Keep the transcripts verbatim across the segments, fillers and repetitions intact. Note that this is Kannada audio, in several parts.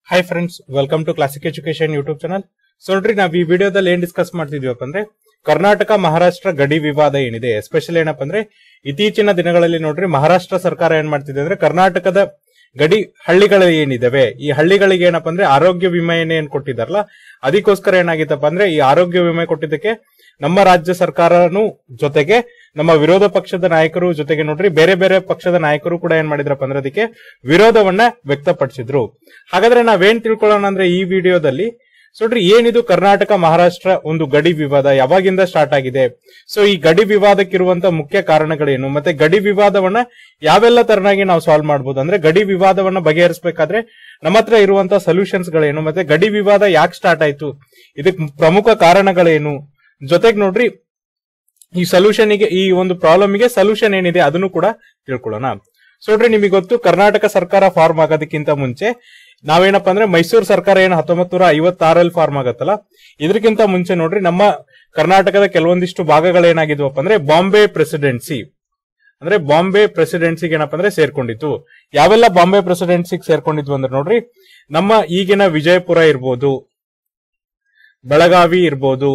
Hi friends, welcome to classic education YouTube channel. So ನೋಡ್ರಿ, ನಾವ್ ಈ ವಿಡಿಯೋದಲ್ಲಿ ಏನ್ ಡಿಸ್ಕಸ್ ಮಾಡ್ತಿದ್ವಪ್ಪ ಅಂದ್ರೆ ಕರ್ನಾಟಕ ಮಹಾರಾಷ್ಟ್ರ ಗಡಿ ವಿವಾದ ಏನಿದೆ, ಎಸ್ಪೆಷಲಿ ಏನಪ್ಪ ಅಂದ್ರೆ ಇತ್ತೀಚಿನ ದಿನಗಳಲ್ಲಿ ನೋಡ್ರಿ ಮಹಾರಾಷ್ಟ್ರ ಸರ್ಕಾರ ಏನ್ ಮಾಡ್ತಿದೆ ಅಂದ್ರೆ ಕರ್ನಾಟಕದ ಗಡಿ ಹಳ್ಳಿಗಳು ಏನಿದಾವೆ ಈ ಹಳ್ಳಿಗಳಿಗೆ ಏನಪ್ಪ ಅಂದ್ರೆ ಆರೋಗ್ಯ ವಿಮೆಯನ್ನ ಏನ್ ಕೊಟ್ಟಿದಾರಲ್ಲ ಅದಕ್ಕೋಸ್ಕರ ಏನಾಗಿತ್ತಪ್ಪ ಅಂದ್ರೆ ಈ ಆರೋಗ್ಯ ವಿಮೆ ಕೊಟ್ಟಿದ್ದಕ್ಕೆ ನಮ್ಮ ರಾಜ್ಯ ಸರ್ಕಾರನು ಜೊತೆಗೆ ನಮ್ಮ ವಿರೋಧ ಪಕ್ಷದ ನಾಯಕರು ಜೊತೆಗೆ ನೋಡ್ರಿ ಬೇರೆ ಬೇರೆ ಪಕ್ಷದ ನಾಯಕರು ಕೂಡ ಏನ್ ಮಾಡಿದ್ರಪ್ಪ ಅಂದ್ರೆ ಅದಕ್ಕೆ ವಿರೋಧವನ್ನ ವ್ಯಕ್ತಪಡಿಸಿದ್ರು. ಹಾಗಾದ್ರೆ ನಾವೇನ್ ತಿಳ್ಕೊಳ್ಳೋಣ ಅಂದ್ರೆ ಈ ವಿಡಿಯೋದಲ್ಲಿ ನೋಡ್ರಿ ಏನಿದು ಕರ್ನಾಟಕ ಮಹಾರಾಷ್ಟ್ರ ಒಂದು ಗಡಿ ವಿವಾದ ಯಾವಾಗಿಂದ ಸ್ಟಾರ್ಟ್ ಆಗಿದೆ, ಸೊ ಈ ಗಡಿ ವಿವಾದಕ್ಕಿರುವಂತ ಮುಖ್ಯ ಕಾರಣಗಳೇನು, ಮತ್ತೆ ಗಡಿ ವಿವಾದವನ್ನ ಯಾವೆಲ್ಲ ತರನಾಗಿ ನಾವು ಸಾಲ್ವ್ ಮಾಡಬಹುದು, ಅಂದ್ರೆ ಗಡಿ ವಿವಾದವನ್ನ ಬಗೆಹರಿಸಬೇಕಾದ್ರೆ ನಮ್ಮ ಹತ್ರ ಇರುವಂತ ಸೊಲ್ಯೂಷನ್ಸ್ ಗಳೇನು, ಮತ್ತೆ ಗಡಿ ವಿವಾದ ಯಾಕೆ ಸ್ಟಾರ್ಟ್ ಆಯ್ತು, ಇದಕ್ ಪ್ರಮುಖ ಕಾರಣಗಳೇನು, ಜೊತೆಗೆ ನೋಡ್ರಿ ಈ ಸೊಲ್ಯೂಷನ್ ಗೆ ಈ ಒಂದು ಪ್ರಾಬ್ಲಮ್ ಗೆ ಸೊಲ್ಯೂಷನ್ ಏನಿದೆ ಅದನ್ನು ಕೂಡ ತಿಳ್ಕೊಳ್ಳೋಣ. ಸೊ ನೋಡ್ರಿ, ನಿಮಗೆ ಗೊತ್ತು ಕರ್ನಾಟಕ ಸರ್ಕಾರ ಫಾರ್ಮ್ ಆಗೋದಕ್ಕಿಂತ ಮುಂಚೆ ನಾವೇನಪ್ಪ ಅಂದ್ರೆ ಮೈಸೂರು ಸರ್ಕಾರ ಏನು ಹತ್ತೊಂಬತ್ ನೂರ ಐವತ್ತಾರಲ್ಲಿ ಫಾರ್ಮ್ ಆಗತ್ತಲ್ಲ, ಇದಕ್ಕಿಂತ ಮುಂಚೆ ನೋಡ್ರಿ ನಮ್ಮ ಕರ್ನಾಟಕದ ಕೆಲವೊಂದಿಷ್ಟು ಭಾಗಗಳೇನಾಗಿದ್ವಪ್ಪ ಅಂದ್ರೆ ಬಾಂಬೆ ಪ್ರೆಸಿಡೆನ್ಸಿ ಅಂದ್ರೆ ಬಾಂಬೆ ಪ್ರೆಸಿಡೆನ್ಸಿಗೆ ಏನಪ್ಪ ಅಂದ್ರೆ ಸೇರ್ಕೊಂಡಿತ್ತು. ಯಾವೆಲ್ಲ ಬಾಂಬೆ ಪ್ರೆಸಿಡೆನ್ಸಿಗೆ ಸೇರ್ಕೊಂಡಿದ್ವು ಅಂದ್ರೆ ನೋಡ್ರಿ ನಮ್ಮ ಈಗಿನ ವಿಜಯಪುರ ಇರ್ಬೋದು, ಬೆಳಗಾವಿ ಇರ್ಬೋದು,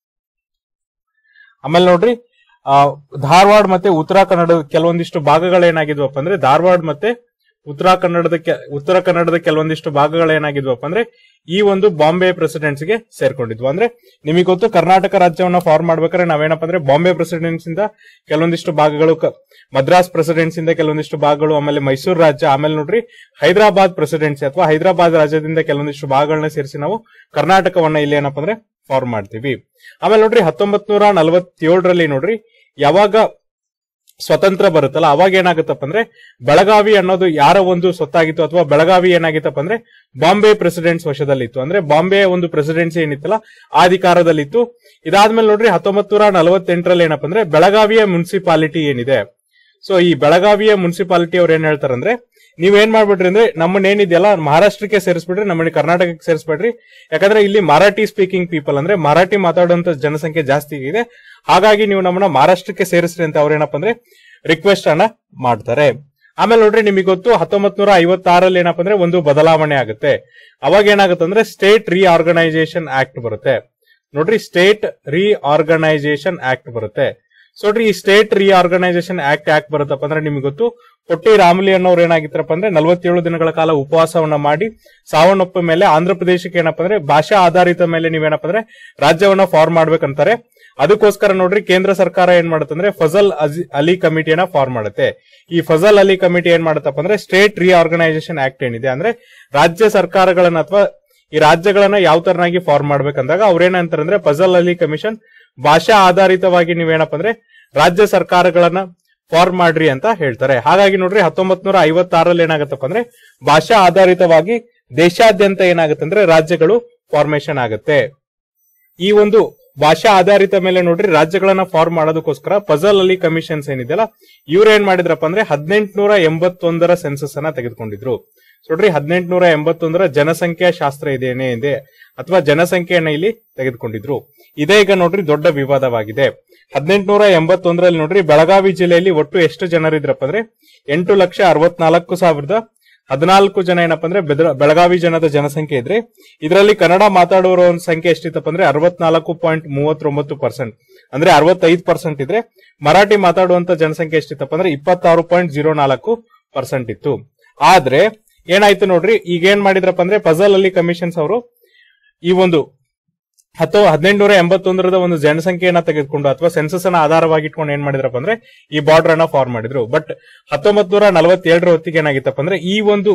ಆಮೇಲೆ ನೋಡ್ರಿ ಆ ಧಾರವಾಡ ಮತ್ತೆ ಉತ್ತರ ಕನ್ನಡದ ಕೆಲವೊಂದಿಷ್ಟು ಭಾಗಗಳೇನಾಗಿದ್ವಪ್ಪ ಅಂದ್ರೆ ಧಾರವಾಡ ಮತ್ತೆ ಉತ್ತರ ಕನ್ನಡದ ಉತ್ತರ ಕನ್ನಡದ ಕೆಲವೊಂದಿಷ್ಟು ಭಾಗಗಳೇನಾಗಿದ್ವಪ್ಪ ಅಂದ್ರೆ ಈ ಒಂದು ಬಾಂಬೆ ಪ್ರೆಸಿಡೆನ್ಸಿಗೆ ಸೇರ್ಕೊಂಡಿದ್ವು. ಅಂದ್ರೆ ನಿಮಗೆ ಗೊತ್ತು ಕರ್ನಾಟಕ ರಾಜ್ಯವನ್ನ ಫಾರ್ಮ್ ಮಾಡ್ಬೇಕಾದ್ರೆ ನಾವೇನಪ್ಪ ಅಂದ್ರೆ ಬಾಂಬೆ ಪ್ರೆಸಿಡೆನ್ಸಿ ಇಂದ ಕೆಲವೊಂದಿಷ್ಟು ಭಾಗಗಳು, ಮದ್ರಾಸ್ ಪ್ರೆಸಿಡೆನ್ಸಿ ಇಂದ ಕೆಲವೊಂದಿಷ್ಟು ಭಾಗಗಳು, ಆಮೇಲೆ ಮೈಸೂರು ರಾಜ್ಯ, ಆಮೇಲೆ ನೋಡ್ರಿ ಹೈದರಾಬಾದ್ ಪ್ರೆಸಿಡೆನ್ಸಿ ಅಥವಾ ಹೈದರಾಬಾದ್ ರಾಜ್ಯದಿಂದ ಕೆಲವೊಂದಿಷ್ಟು ಭಾಗಗಳನ್ನ ಸೇರಿಸಿ ನಾವು ಕರ್ನಾಟಕವನ್ನ ಇಲ್ಲಿ ಏನಪ್ಪ ಅಂದ್ರೆ ಫಾರ್ಮ್ ಮಾಡ್ತೀವಿ. ಆಮೇಲೆ ನೋಡ್ರಿ ಹತ್ತೊಂಬತ್ ನೂರ ನಲವತ್ತೇಳರಲ್ಲಿ ನೋಡ್ರಿ ಯಾವಾಗ ಸ್ವತಂತ್ರ ಬರುತ್ತಲ್ಲ ಅವಾಗ ಏನಾಗುತ್ತಪ್ಪ ಅಂದ್ರೆ ಬೆಳಗಾವಿ ಅನ್ನೋದು ಯಾರ ಒಂದು ಸ್ವತ್ತಾಗಿತ್ತು ಅಥವಾ ಬೆಳಗಾವಿ ಏನಾಗಿತ್ತಪ್ಪ ಅಂದ್ರೆ ಬಾಂಬೆ ಪ್ರೆಸಿಡೆಂಟ್ಸ್ ವಶದಲ್ಲಿತ್ತು. ಅಂದ್ರೆ ಬಾಂಬೆ ಒಂದು ಪ್ರೆಸಿಡೆನ್ಸಿ ಏನಿತ್ತಲ್ಲ ಆ ಅಧಿಕಾರದಲ್ಲಿತ್ತು. ಇದಾದ್ಮೇಲೆ ನೋಡ್ರಿ ಹತ್ತೊಂಬತ್ ನೂರ ನಲವತ್ತೆಂಟರಲ್ಲಿ ಏನಪ್ಪ ಅಂದ್ರೆ ಬೆಳಗಾವಿಯ ಮುನ್ಸಿಪಾಲಿಟಿ ಏನಿದೆ, ಸೊ ಈ ಬೆಳಗಾವಿಯ ಮುನ್ಸಿಪಾಲಿಟಿ ಅವ್ರು ಏನ್ ಹೇಳ್ತಾರಂದ್ರೆ ನೀವೇನ್ ಮಾಡ್ಬಿಡ್ರಿ ಅಂದ್ರೆ ನಮ್ಮನ್ನ ಏನಿದೆಯಲ್ಲ ಮಹಾರಾಷ್ಟ್ರಕ್ಕೆ ಸೇರಿಸ್ಬಿಡ್ರಿ, ನಮ್ಮನ್ನ ಕರ್ನಾಟಕಕ್ಕೆ ಸೇರಿಸ್ಬಿಡ್ರಿ, ಯಾಕಂದ್ರೆ ಇಲ್ಲಿ ಮರಾಠಿ ಸ್ಪೀಕಿಂಗ್ ಪೀಪಲ್ ಅಂದ್ರೆ ಮರಾಠಿ ಮಾತಾಡುವಂತ ಜನಸಂಖ್ಯೆ ಜಾಸ್ತಿ ಇದೆ, ಹಾಗಾಗಿ ನೀವು ನಮ್ಮನ್ನ ಮಹಾರಾಷ್ಟ್ರಕ್ಕೆ ಸೇರಿಸ್ರಿ ಅಂತ ಅವ್ರೇನಪ್ಪ ಅಂದ್ರೆ ರಿಕ್ವೆಸ್ಟ್ ಅನ್ನ ಮಾಡ್ತಾರೆ. ಆಮೇಲೆ ನೋಡ್ರಿ ನಿಮಗೆ ಗೊತ್ತು ಹತ್ತೊಂಬತ್ ನೂರ ಐವತ್ತಾರಲ್ಲಿ ಏನಪ್ಪ ಅಂದ್ರೆ ಒಂದು ಬದಲಾವಣೆ ಆಗುತ್ತೆ. ಅವಾಗ ಏನಾಗುತ್ತೆ ಅಂದ್ರೆ ಸ್ಟೇಟ್ ರಿಆರ್ಗನೈಸೇಷನ್ ಆಕ್ಟ್ ಬರುತ್ತೆ. ನೋಡ್ರಿ ಸ್ಟೇಟ್ ರಿಆರ್ಗನೈಸೇಷನ್ ಆಕ್ಟ್ ಬರುತ್ತೆ. ಸೊ ನೋಡ್ರಿ ಈ ಸ್ಟೇಟ್ ರಿಆರ್ಗನೈಸೇಷನ್ ಆಕ್ಟ್ ಯಾಕೆ ಬರುತ್ತಪ್ಪ ಅಂದ್ರೆ ನಿಮಗೆ ಗೊತ್ತು ಪೊಟ್ಟಿ ರಾಮುಲು ಅನ್ನೋರು ಏನಾಗಿತ್ತಪ್ಪ ಅಂದ್ರೆ ನಲವತ್ತೇಳು ದಿನಗಳ ಕಾಲ ಉಪವಾಸವನ್ನ ಮಾಡಿ ಸಾವನ್ನಪ್ಪ ಮೇಲೆ ಆಂಧ್ರ ಪ್ರದೇಶಕ್ಕೆ ಏನಪ್ಪ ಅಂದ್ರೆ ಭಾಷಾ ಆಧಾರಿತ ಮೇಲೆ ನೀವೇನಪ್ಪ ಅಂದ್ರೆ ರಾಜ್ಯವನ್ನ ಫಾರ್ಮ್ ಮಾಡ್ಬೇಕಂತಾರೆ. ಅದಕ್ಕೋಸ್ಕರ ನೋಡ್ರಿ ಕೇಂದ್ರ ಸರ್ಕಾರ ಏನ್ ಮಾಡುತ್ತಂದ್ರೆ ಫಜಲ್ ಅಲಿ ಕಮಿಟಿಯನ್ನ ಫಾರ್ಮ್ ಮಾಡುತ್ತೆ. ಈ ಫಜಲ್ ಅಲಿ ಕಮಿಟಿ ಏನ್ ಮಾಡುತ್ತಪ್ಪ ಅಂದ್ರೆ ಸ್ಟೇಟ್ ರಿಆರ್ಗನೈಸೇಷನ್ ಆಕ್ಟ್ ಏನಿದೆ ಅಂದ್ರೆ ರಾಜ್ಯ ಸರ್ಕಾರಗಳನ್ನ ಅಥವಾ ಈ ರಾಜ್ಯಗಳನ್ನ ಯಾವ ತರನಾಗಿ ಫಾರ್ಮ್ ಮಾಡ್ಬೇಕಂದಾಗ ಅವ್ರೇನಂತಾರೆ ಅಂದ್ರೆ ಫಜಲ್ ಅಲಿ ಕಮಿಷನ್ ಭಾಷಾ ಆಧಾರಿತವಾಗಿ ನೀವೇನಪ್ಪ ಅಂದ್ರೆ ರಾಜ್ಯ ಸರ್ಕಾರಗಳನ್ನ ಫಾರ್ಮ್ ಮಾಡ್ರಿ ಅಂತ ಹೇಳ್ತಾರೆ. ಹಾಗಾಗಿ ನೋಡ್ರಿ ಹತ್ತೊಂಬತ್ ನೂರ ಐವತ್ತಾರಲ್ಲಿ ಏನಾಗತ್ತಪ್ಪ ಅಂದ್ರೆ ಭಾಷಾ ಆಧಾರಿತವಾಗಿ ದೇಶಾದ್ಯಂತ ಏನಾಗುತ್ತೆ ಅಂದ್ರೆ ರಾಜ್ಯಗಳು ಫಾರ್ಮೇಶನ್ ಆಗುತ್ತೆ. ಈ ಒಂದು ಭಾಷಾ ಆಧಾರಿತ ಮೇಲೆ ನೋಡ್ರಿ ರಾಜ್ಯಗಳನ್ನ ಫಾರ್ಮ್ ಮಾಡೋದಕ್ಕೋಸ್ಕರ ಫಜಲ್ ಅಲಿ ಕಮಿಷನ್ಸ್ ಏನಿದೆಯಲ್ಲ ಇವ್ರು ಏನ್ ಮಾಡಿದ್ರಪ್ಪ ಅಂದ್ರೆ ಹದಿನೆಂಟುನೂರ ಎಂಬತ್ತೊಂದರ ಸೆನ್ಸಸ್ ಅನ್ನ ತೆಗೆದುಕೊಂಡಿದ್ರು. ನೋಡ್ರಿ ಹದಿನೆಂಟುನೂರ ಎಂಬತ್ತೊಂದರ ಜನಸಂಖ್ಯಾ ಶಾಸ್ತ್ರ ಇದೇನೇ ಇದೆ ಅಥವಾ ಜನಸಂಖ್ಯೆಯನ್ನ ಇಲ್ಲಿ ತೆಗೆದುಕೊಂಡಿದ್ರು. ಇದೇ ಈಗ ನೋಡ್ರಿ ದೊಡ್ಡ ವಿವಾದವಾಗಿದೆ. ಹದಿನೆಂಟುನೂರ ಎಂಬತ್ತೊಂದರಲ್ಲಿ ನೋಡ್ರಿ ಬೆಳಗಾವಿ ಜಿಲ್ಲೆಯಲ್ಲಿ ಒಟ್ಟು ಎಷ್ಟು ಜನರಿದ್ರಪ್ಪ ಅಂದ್ರೆ ಎಂಟು ಲಕ್ಷ ಅರವತ್ನಾಲ್ಕು ಸಾವಿರದ ಹದಿನಾಲ್ಕು ಜನ ಏನಪ್ಪ ಅಂದ್ರೆ ಬೆಳಗಾವಿ ಜನದ ಜನಸಂಖ್ಯೆ ಇದ್ರೆ ಇದರಲ್ಲಿ ಕನ್ನಡ ಮಾತಾಡುವವರ ಒಂದು ಸಂಖ್ಯೆ ಎಷ್ಟಿತ್ತಪ್ಪ ಅಂದ್ರೆ ಅರವತ್ನಾಲ್ಕು ಪಾಯಿಂಟ್ ಮೂವತ್ತೊಂಬತ್ತು ಪರ್ಸೆಂಟ್ ಅಂದ್ರೆ ಅರವತ್ತೈದು ಪರ್ಸೆಂಟ್ ಇದ್ರೆ ಮರಾಠಿ ಮಾತಾಡುವಂತ ಜನಸಂಖ್ಯೆ ಎಷ್ಟಿತ್ತಪ್ಪ ಅಂದ್ರೆ ಇಪ್ಪತ್ತಾರು ಪಾಯಿಂಟ್ ಜೀರೋ ನಾಲ್ಕು ಪರ್ಸೆಂಟ್ ಇತ್ತು. ಆದ್ರೆ ಏನಾಯ್ತು ನೋಡ್ರಿ ಈಗ ಏನ್ ಮಾಡಿದ್ರಪ್ಪ ಅಂದ್ರೆ ಫಜಲ್ ಅಲಿ ಕಮಿಷನ್ಸ್ ಅವರು ಈ ಒಂದು ಹತ್ತು ಹದಿನೆಂಟುನೂರ ಎಂಬತ್ತೊಂದರದ ಒಂದು ಜನಸಂಖ್ಯೆಯನ್ನ ತೆಗೆದುಕೊಂಡು ಅಥವಾ ಸೆನ್ಸಸ್ ಅನ್ನ ಆಧಾರವಾಗಿ ಇಟ್ಕೊಂಡು ಏನ್ ಮಾಡಿದ್ರಪ್ಪ ಅಂದ್ರೆ ಈ ಬಾರ್ಡರ್ ಅನ್ನ ಫಾರ್ಮ್ ಮಾಡಿದ್ರು. ಬಟ್ ಹತ್ತೊಂಬತ್ ನೂರ ನಲವತ್ತೇಳರ ಹೊತ್ತಿಗೆ ಏನಾಗಿತ್ತಪ್ಪ ಅಂದ್ರೆ ಈ ಒಂದು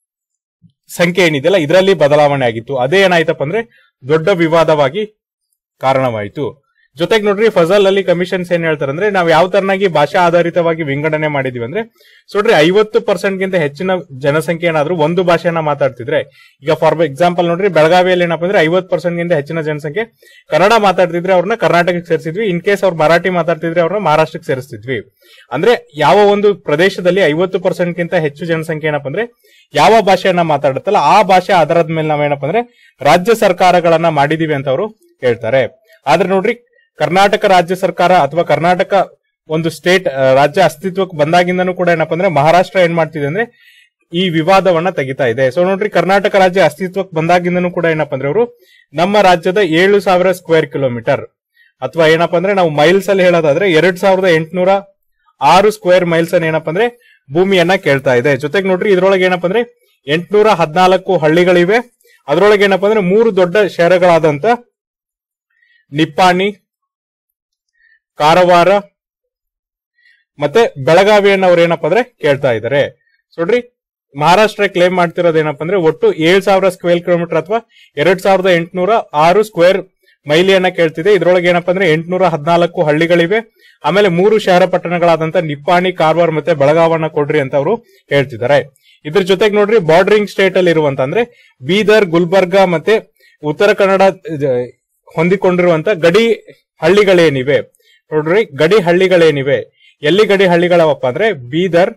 ಸಂಖ್ಯೆ ಏನಿದೆಯಲ್ಲ ಇದರಲ್ಲಿ ಬದಲಾವಣೆ ಆಗಿತ್ತು. ಅದೇ ಏನಾಯ್ತಪ್ಪ ಅಂದ್ರೆ ದೊಡ್ಡ ವಿವಾದವಾಗಿ ಕಾರಣವಾಯಿತು. ಜೊತೆಗೆ ನೋಡ್ರಿ ಫಜಲ್ ಅಲಿ ಕಮಿಷನ್ಸ್ ಏನ್ ಹೇಳ್ತಾರೆ ಅಂದ್ರೆ ನಾವು ಯಾವ ತರನಾಗಿ ಭಾಷಾ ಆಧಾರಿತವಾಗಿ ವಿಂಗಡಣೆ ಮಾಡಿದೀವಿ ಅಂದ್ರೆ ನೋಡ್ರಿ ಐವತ್ತು ಪರ್ಸೆಂಟ್ ಗಿಂತ ಹೆಚ್ಚಿನ ಜನಸಂಖ್ಯೆ ಏನಾದ್ರು ಒಂದು ಭಾಷೆಯನ್ನ ಮಾತಾಡ್ತಿದ್ರೆ, ಈಗ ಫಾರ್ ಎಕ್ಸಾಂಪಲ್ ನೋಡ್ರಿ ಬೆಳಗಾವಿಯಲ್ಲಿ ಏನಪ್ಪ ಅಂದ್ರೆ ಐವತ್ತು ಪರ್ಸೆಂಟ್ ಗಿಂತ ಹೆಚ್ಚಿನ ಜನಸಂಖ್ಯೆ ಕನ್ನಡ ಮಾತಾಡ್ತಿದ್ರೆ ಅವ್ರನ್ನ ಕರ್ನಾಟಕಕ್ಕೆ ಸೇರಿಸಿದ್ವಿ, ಇನ್ ಕೇಸ್ ಅವ್ರು ಮರಾಠಿ ಮಾತಾಡ್ತಿದ್ರೆ ಅವ್ರನ್ನ ಮಹಾರಾಷ್ಟ್ರಕ್ಕೆ ಸೇರಿಸ್ತಿದ್ವಿ. ಅಂದ್ರೆ ಯಾವ ಒಂದು ಪ್ರದೇಶದಲ್ಲಿ ಐವತ್ತು ಪರ್ಸೆಂಟ್ ಗಿಂತ ಹೆಚ್ಚು ಜನಸಂಖ್ಯೆ ಏನಪ್ಪ ಅಂದ್ರೆ ಯಾವ ಭಾಷೆಯನ್ನ ಮಾತಾಡುತ್ತಲ್ಲ ಆ ಭಾಷೆ ಆಧಾರದ ಮೇಲೆ ನಾವೇನಪ್ಪ ಅಂದ್ರೆ ರಾಜ್ಯ ಸರ್ಕಾರಗಳನ್ನ ಮಾಡಿದೀವಿ ಅಂತ ಅವರು ಹೇಳ್ತಾರೆ. ಆದ್ರೆ ನೋಡ್ರಿ ಕರ್ನಾಟಕ ರಾಜ್ಯ ಸರ್ಕಾರ ಅಥವಾ ಕರ್ನಾಟಕ ಒಂದು ಸ್ಟೇಟ್ ರಾಜ್ಯ ಅಸ್ತಿತ್ವಕ್ಕೆ ಬಂದಾಗಿಂದನೂ ಕೂಡ ಏನಪ್ಪ ಅಂದ್ರೆ ಮಹಾರಾಷ್ಟ್ರ ಏನ್ ಮಾಡ್ತಿದೆ ಅಂದ್ರೆ ಈ ವಿವಾದವನ್ನ ತೆಗಿತಾ ಇದೆ. ಸೊ ನೋಡ್ರಿ, ಕರ್ನಾಟಕ ರಾಜ್ಯ ಅಸ್ತಿತ್ವಕ್ಕೆ ಬಂದಾಗಿಂದನೂ ಕೂಡ ಏನಪ್ಪಾ ಅಂದ್ರೆ ಅವರು ನಮ್ಮ ರಾಜ್ಯದ ಏಳು ಸಾವಿರ ಸ್ಕ್ವೇರ್ ಕಿಲೋಮೀಟರ್ ಅಥವಾ ಏನಪ್ಪಾ ಅಂದ್ರೆ ನಾವು ಮೈಲ್ಸ್ ಅಲ್ಲಿ ಹೇಳೋದಾದ್ರೆ ಎರಡ್ ಸಾವಿರದ ಎಂಟುನೂರ ಆರು ಸ್ಕ್ವೇರ್ ಮೈಲ್ಸ್ ಅನ್ನ ಏನಪ್ಪಾ ಅಂದ್ರೆ ಭೂಮಿಯನ್ನ ಕೇಳ್ತಾ ಇದೆ. ಜೊತೆಗೆ ನೋಡ್ರಿ, ಇದ್ರೊಳಗೆ ಏನಪ್ಪಾ ಅಂದ್ರೆ ಎಂಟುನೂರ ಹದಿನಾಲ್ಕು ಹಳ್ಳಿಗಳಿವೆ. ಅದ್ರೊಳಗೆ ಏನಪ್ಪಾ ಅಂದ್ರೆ ಮೂರು ದೊಡ್ಡ ಶಹರಗಳಾದಂತ ನಿಪ್ಪಾಣಿ, ಕಾರವಾರ ಮತ್ತೆ ಬೆಳಗಾವಿಯನ್ನ ಅವ್ರು ಏನಪ್ಪಾ ಅಂದ್ರೆ ಕೇಳ್ತಾ ಇದ್ದಾರೆ. ನೋಡ್ರಿ, ಮಹಾರಾಷ್ಟ್ರ ಕ್ಲೇಮ್ ಮಾಡ್ತಿರೋದು ಏನಪ್ಪಾ ಅಂದ್ರೆ ಒಟ್ಟು ಏಳ್ ಸಾವಿರ ಸ್ಕ್ವೇರ್ ಕಿಲೋಮೀಟರ್ ಅಥವಾ ಎರಡ್ ಸಾವಿರದ ಎಂಟುನೂರ ಆರು ಸ್ಕ್ವೇರ್ ಮೈಲಿಯನ್ನ ಕೇಳ್ತಿದೆ. ಇದ್ರೊಳಗೆ ಏನಪ್ಪಾ ಅಂದ್ರೆ ಎಂಟುನೂರ ಹದಿನಾಲ್ಕು ಹಳ್ಳಿಗಳಿವೆ. ಆಮೇಲೆ ಮೂರು ಶಹರ ಪಟ್ಟಣಗಳಾದಂತ ನಿಪ್ಪಾಣಿ, ಕಾರವಾರ ಮತ್ತೆ ಬೆಳಗಾವನ್ನ ಕೊಡ್ರಿ ಅಂತ ಅವರು ಹೇಳ್ತಿದ್ದಾರೆ. ಇದ್ರ ಜೊತೆಗೆ ನೋಡ್ರಿ, ಬಾರ್ಡರಿಂಗ್ ಸ್ಟೇಟ್ ಅಲ್ಲಿ ಇರುವಂತ ಅಂದ್ರೆ ಬೀದರ್, ಗುಲ್ಬರ್ಗಾ ಮತ್ತೆ ಉತ್ತರ ಕನ್ನಡ ಹೊಂದಿಕೊಂಡಿರುವಂತ ಗಡಿ ಹಳ್ಳಿಗಳೇನಿವೆ ನೋಡ್ರಿ, ಗಡಿ ಹಳ್ಳಿಗಳೇನಿವೆ ಎಲ್ಲಿ ಗಡಿ ಹಳ್ಳಿಗಳವಪ್ಪ ಅಂದ್ರೆ ಬೀದರ್,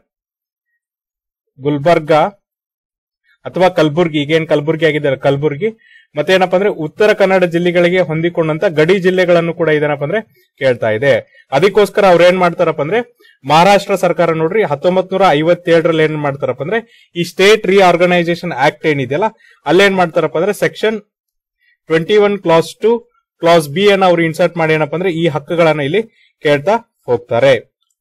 ಗುಲ್ಬರ್ಗಾ ಅಥವಾ ಕಲಬುರ್ಗಿ, ಈಗೇನ್ ಕಲಬುರ್ಗಿ ಆಗಿದ್ದಾರೆ ಕಲಬುರ್ಗಿ, ಮತ್ತೆ ಏನಪ್ಪಾ ಅಂದ್ರೆ ಉತ್ತರ ಕನ್ನಡ ಜಿಲ್ಲೆಗಳಿಗೆ ಹೊಂದಿಕೊಂಡಂತ ಗಡಿ ಜಿಲ್ಲೆಗಳನ್ನು ಕೂಡ ಇದೇನಪ್ಪ ಅಂದ್ರೆ ಕೇಳ್ತಾ ಇದೆ. ಅದಕ್ಕೋಸ್ಕರ ಅವ್ರು ಏನ್ ಮಾಡ್ತಾರಪ್ಪ ಅಂದ್ರೆ ಮಹಾರಾಷ್ಟ್ರ ಸರ್ಕಾರ ನೋಡ್ರಿ ಹತ್ತೊಂಬತ್ ನೂರ ಐವತ್ತೇಳರಲ್ಲಿ ಏನ್ ಮಾಡ್ತಾರಪ್ಪ ಅಂದ್ರೆ ಈ ಸ್ಟೇಟ್ ರಿಆರ್ಗನೈಸೇಷನ್ ಆಕ್ಟ್ ಏನಿದೆಯಲ್ಲ ಅಲ್ಲೇನ್ ಮಾಡ್ತಾರಪ್ಪ ಅಂದ್ರೆ section twenty one clause two clause B ಅನ್ನ ಅವ್ರು ಇನ್ಸರ್ಟ್ ಮಾಡಿ ಏನಪ್ಪಾ ಅಂದ್ರೆ ಈ ಹಕ್ಕುಗಳನ್ನ ಇಲ್ಲಿ ಕೇಳ್ತಾ ಹೋಗ್ತಾರೆ.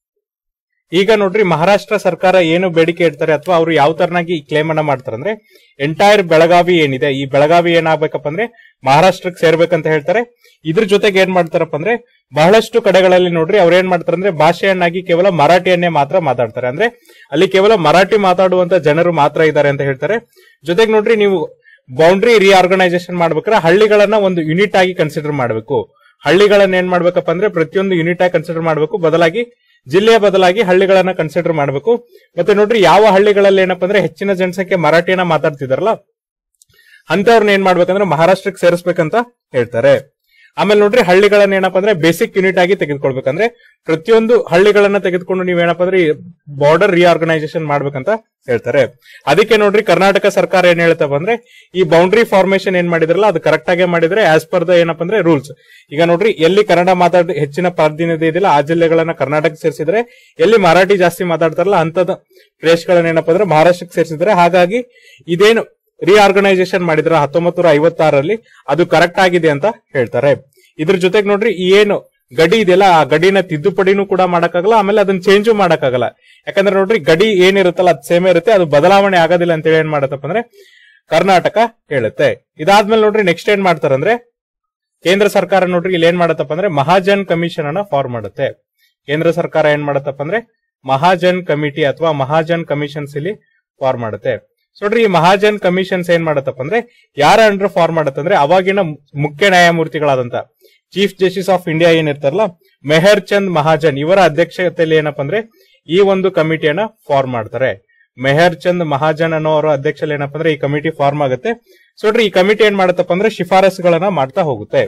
ಈಗ ನೋಡ್ರಿ, ಮಹಾರಾಷ್ಟ್ರ ಸರ್ಕಾರ ಏನು ಬೇಡಿಕೆ ಇಡ್ತಾರೆ ಅಥವಾ ಅವರು ಯಾವ ತರನಾಗಿ ಈ ಕ್ಲೇಮ್ ಅನ್ನ ಮಾಡ್ತಾರೆ ಅಂದ್ರೆ ಎಂಟೈರ್ ಬೆಳಗಾವಿ ಏನಿದೆ, ಈ ಬೆಳಗಾವಿ ಏನಾಗಬೇಕಪ್ಪ ಅಂದ್ರೆ ಮಹಾರಾಷ್ಟ್ರಕ್ಕೆ ಸೇರ್ಬೇಕಂತ ಹೇಳ್ತಾರೆ. ಇದ್ರ ಜೊತೆಗೆ ಏನ್ ಮಾಡ್ತಾರಪ್ಪ ಅಂದ್ರೆ ಬಹಳಷ್ಟು ಕಡೆಗಳಲ್ಲಿ ನೋಡ್ರಿ ಅವ್ರ ಏನ್ ಮಾಡ್ತಾರೆ ಅಂದ್ರೆ ಭಾಷೆಯನ್ನಾಗಿ ಕೇವಲ ಮರಾಠಿಯನ್ನೇ ಮಾತ್ರ ಮಾತಾಡ್ತಾರೆ. ಅಂದ್ರೆ ಅಲ್ಲಿ ಕೇವಲ ಮರಾಠಿ ಮಾತಾಡುವಂತ ಜನರು ಮಾತ್ರ ಇದ್ದಾರೆ ಅಂತ ಹೇಳ್ತಾರೆ. ಜೊತೆಗೆ ನೋಡ್ರಿ, ನೀವು ಬೌಂಡ್ರಿ ರಿಆರ್ಗನೈಸೇಷನ್ ಮಾಡ್ಬೇಕಾದ್ರೆ ಹಳ್ಳಿಗಳನ್ನ ಒಂದು ಯೂನಿಟ್ ಆಗಿ ಕನ್ಸಿಡರ್ ಮಾಡಬೇಕು. ಹಳ್ಳಿಗಳನ್ನ ಏನ್ ಮಾಡ್ಬೇಕಪ್ಪ ಅಂದ್ರೆ ಪ್ರತಿಯೊಂದು ಯೂನಿಟ್ ಆಗಿ ಕನ್ಸಿಡರ್ ಮಾಡಬೇಕು, ಬದಲಾಗಿ ಜಿಲ್ಲೆಯ ಬದಲಾಗಿ ಹಳ್ಳಿಗಳನ್ನ ಕನ್ಸಿಡರ್ ಮಾಡಬೇಕು. ಮತ್ತೆ ನೋಡ್ರಿ, ಯಾವ ಹಳ್ಳಿಗಳಲ್ಲಿ ಏನಪ್ಪಾ ಅಂದ್ರೆ ಹೆಚ್ಚಿನ ಜನಸಂಖ್ಯೆ ಮರಾಠಿಯನ್ನ ಮಾತಾಡ್ತಿದಾರಲ್ಲ ಅಂತವ್ರನ್ನ ಏನ್ ಮಾಡ್ಬೇಕಂದ್ರೆ ಮಹಾರಾಷ್ಟ್ರಕ್ಕೆ ಸೇರಿಸಬೇಕಂತ ಹೇಳ್ತಾರೆ. ಆಮೇಲೆ ನೋಡ್ರಿ, ಹಳ್ಳಿಗಳನ್ನ ಏನಪ್ಪಾ ಅಂದ್ರೆ ಬೇಸಿಕ್ ಯೂನಿಟ್ ಆಗಿ ತೆಗೆದುಕೊಳ್ಬೇಕಂದ್ರೆ ಪ್ರತಿಯೊಂದು ಹಳ್ಳಿಗಳನ್ನ ತೆಗೆದುಕೊಂಡು ನೀವೇನಪ್ಪ ಅಂದ್ರೆ ಬಾರ್ಡರ್ ರಿಆರ್ಗನೈಸೇಷನ್ ಮಾಡ್ಬೇಕಂತ ಹೇಳ್ತಾರೆ. ಅದಕ್ಕೆ ನೋಡ್ರಿ, ಕರ್ನಾಟಕ ಸರ್ಕಾರ ಏನ್ ಹೇಳ್ತಪ್ಪ ಅಂದ್ರೆ ಈ ಬೌಂಡ್ರಿ ಫಾರ್ಮೇಶನ್ ಏನ್ ಮಾಡಿದ್ರಲ್ಲ ಅದು ಕರೆಕ್ಟ್ ಆಗೇ ಮಾಡಿದ್ರೆ ಆಸ್ ಪರ್ ದ ಏನಪ್ಪಾ ಅಂದ್ರೆ ರೂಲ್ಸ್. ಈಗ ನೋಡ್ರಿ, ಎಲ್ಲಿ ಕನ್ನಡ ಮಾತಾಡ ಹೆಚ್ಚಿನ ಪ್ರಾತಿನಿಧ್ಯ ಇದೆಯಲ್ಲ ಆ ಜಿಲ್ಲೆಗಳನ್ನ ಕರ್ನಾಟಕಕ್ಕೆ ಸೇರಿಸಿದ್ರೆ, ಎಲ್ಲಿ ಮರಾಠಿ ಜಾಸ್ತಿ ಮಾತಾಡ್ತಾರಲ್ಲ ಅಂತದ ಪ್ಲೇಸ್ಗಳನ್ನ ಏನಪ್ಪಾ ಅಂದ್ರೆ ಮಹಾರಾಷ್ಟ್ರಕ್ಕೆ ಸೇರಿಸಿದ್ರೆ, ಹಾಗಾಗಿ ಇದೇನು ರಿಆರ್ಗನೈಸೇಷನ್ ಮಾಡಿದ್ರ ಹತ್ತೊಂಬತ್ ನೂರ ಐವತ್ತಾರರಲ್ಲಿ ಅದು ಕರೆಕ್ಟ್ ಆಗಿದೆ ಅಂತ ಹೇಳ್ತಾರೆ. ಇದ್ರ ಜೊತೆಗೆ ನೋಡ್ರಿ, ಈ ಏನು ಗಡಿ ಇದೆಯಲ್ಲ ಆ ಗಡಿನ ತಿದ್ದುಪಡಿನೂ ಕೂಡ ಮಾಡಕ್ಕಾಗಲ್ಲ, ಆಮೇಲೆ ಅದನ್ನ ಚೇಂಜು ಮಾಡಕ್ಕಾಗಲ್ಲ. ಯಾಕಂದ್ರೆ ನೋಡ್ರಿ, ಗಡಿ ಏನಿರುತ್ತಲ್ಲ ಅದು ಸೇಮ್ ಇರುತ್ತೆ, ಅದು ಬದಲಾವಣೆ ಆಗೋದಿಲ್ಲ ಅಂತ ಹೇಳಿ ಏನ್ ಮಾಡತ್ತಪ್ಪ ಅಂದ್ರೆ ಕರ್ನಾಟಕ ಹೇಳುತ್ತೆ. ಇದಾದ್ಮೇಲೆ ನೋಡ್ರಿ ನೆಕ್ಸ್ಟ್ ಏನ್ ಮಾಡ್ತಾರಂದ್ರೆ ಕೇಂದ್ರ ಸರ್ಕಾರ ನೋಡ್ರಿ ಇಲ್ಲಿ ಏನ್ ಮಾಡತ್ತಪ್ಪ ಅಂದ್ರೆ ಮಹಾಜನ್ ಕಮಿಷನ್ ಅನ್ನ ಫಾರ್ಮ್ ಮಾಡುತ್ತೆ. ಕೇಂದ್ರ ಸರ್ಕಾರ ಏನ್ ಮಾಡತ್ತಪ್ಪ ಅಂದ್ರೆ ಮಹಾಜನ್ ಕಮಿಟಿ ಅಥವಾ ಮಹಾಜನ್ ಕಮಿಷನ್ಸ್ ಇಲ್ಲಿ ಫಾರ್ಮ್ ಮಾಡುತ್ತೆ. ನೋಡ್ರಿ, ಈ ಮಹಾಜನ್ ಕಮಿಷನ್ಸ್ ಏನ್ ಮಾಡತ್ತಪ್ಪ ಅಂದ್ರೆ ಯಾರ ಅಂಡರ್ ಫಾರ್ಮ್ ಮಾಡತ್ತಂದ್ರೆ ಅವಾಗಿನ ಮುಖ್ಯ ನ್ಯಾಯಮೂರ್ತಿಗಳಾದಂತ ಚೀಫ್ ಜಸ್ಟಿಸ್ ಆಫ್ ಇಂಡಿಯಾ ಏನಿರ್ತಾರಲ್ಲ ಮೆಹರ್ ಚಂದ್ ಮಹಾಜನ್ ಇವರ ಅಧ್ಯಕ್ಷತೆಯಲ್ಲಿ ಏನಪ್ಪಾ ಅಂದ್ರೆ ಈ ಒಂದು ಕಮಿಟಿಯನ್ನ ಫಾರ್ಮ್ ಮಾಡ್ತಾರೆ. ಮೆಹರ್ ಚಂದ್ ಮಹಾಜನ್ ಅನ್ನೋರ ಅಧ್ಯಕ್ಷಲ್ಲಿ ಏನಪ್ಪಾ ಅಂದ್ರೆ ಈ ಕಮಿಟಿ ಫಾರ್ಮ್ ಆಗುತ್ತೆ. ಸೊ ನೋಡ್ರಿ, ಈ ಕಮಿಟಿ ಏನ್ ಮಾಡತ್ತಪ್ಪ ಅಂದ್ರೆ ಶಿಫಾರಸುಗಳನ್ನ ಮಾಡ್ತಾ ಹೋಗುತ್ತೆ.